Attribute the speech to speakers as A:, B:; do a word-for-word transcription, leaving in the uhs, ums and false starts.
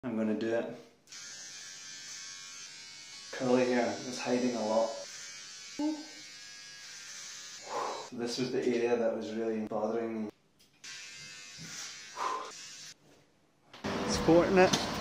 A: I'm going to do it. Curly hair is hiding a lot. This was the area that was really bothering me. Sporting it.